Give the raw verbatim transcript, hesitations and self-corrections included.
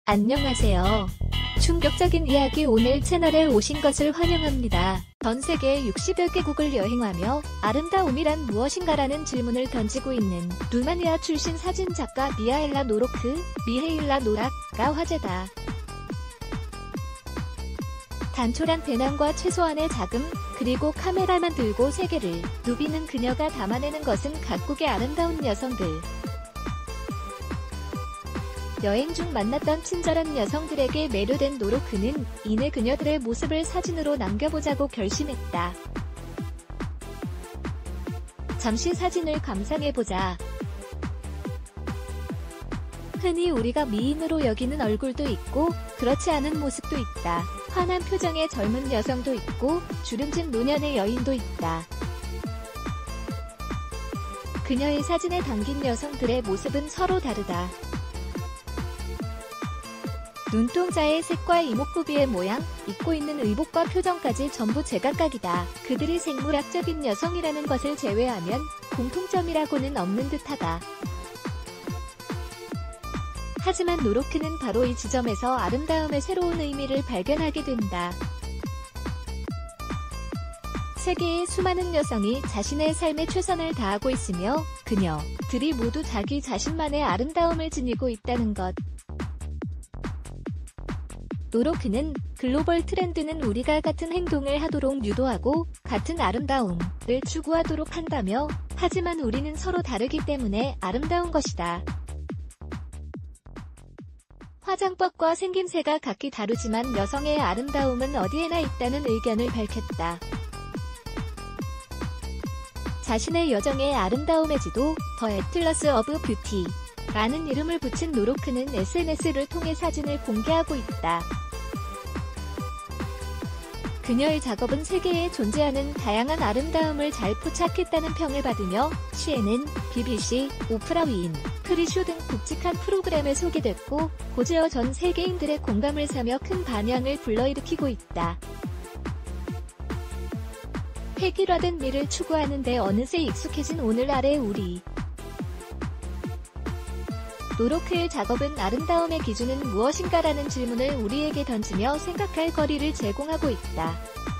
안녕하세요. 충격적인 이야기 오늘 채널에 오신 것을 환영합니다. 전 세계 육십여 개국을 여행하며 아름다움이란 무엇인가라는 질문을 던지고 있는 루마니아 출신 사진작가 미하엘라 노로크, 미헤일라 노락가 화제다. 단촐한 배낭과 최소한의 자금, 그리고 카메라만 들고 세계를 누비는 그녀가 담아내는 것은 각국의 아름다운 여성들. 여행 중 만났던 친절한 여성들에게 매료된 노로크는 이내 그녀들의 모습을 사진으로 남겨보자고 결심했다. 잠시 사진을 감상해보자. 흔히 우리가 미인으로 여기는 얼굴도 있고 그렇지 않은 모습도 있다. 환한 표정의 젊은 여성도 있고 주름진 노년의 여인도 있다. 그녀의 사진에 담긴 여성들의 모습은 서로 다르다. 눈동자의 색과 이목구비의 모양, 입고 있는 의복과 표정까지 전부 제각각이다. 그들이 생물학적인 여성이라는 것을 제외하면 공통점이라고는 없는 듯하다. 하지만 노로크는 바로 이 지점에서 아름다움의 새로운 의미를 발견하게 된다. 세계의 수많은 여성이 자신의 삶에 최선을 다하고 있으며 그녀들이 모두 자기 자신만의 아름다움을 지니고 있다는 것. 노로크는 글로벌 트렌드는 우리가 같은 행동을 하도록 유도하고 같은 아름다움을 추구하도록 한다며, 하지만 우리는 서로 다르기 때문에 아름다운 것이다. 화장법과 생김새가 각기 다르지만 여성의 아름다움은 어디에나 있다는 의견을 밝혔다. 자신의 여정의 아름다움의 지도, 더 애틀러스 오브 뷰티 라는 이름을 붙인 노로크는 에스엔에스를 통해 사진을 공개하고 있다. 그녀의 작업은 세계에 존재하는 다양한 아름다움을 잘 포착했다는 평을 받으며 씨엔엔, 비비씨, 오프라 윈, 프리쇼 등 굵직한 프로그램에 소개됐고 고제어 전 세계인들의 공감을 사며 큰 반향을 불러일으키고 있다. 획일화된 미를 추구하는데 어느새 익숙해진 오늘날의 우리. 노로크의 작업은 아름다움의 기준은 무엇인가라는 질문을 우리에게 던지며 생각할 거리를 제공하고 있다.